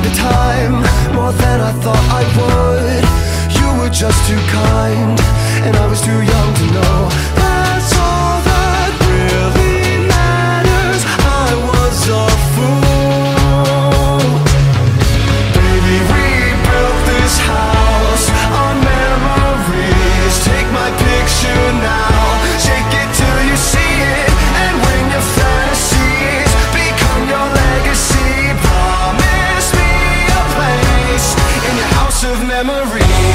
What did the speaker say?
the time, more than I thought I would. You were just too kind, and I was too young to know. That's all that really matters. I was a fool. Baby, we built this house on memories. Take my picture now, shake it till you see it, and when your fantasies become your legacy, promise me a place in your house of memories.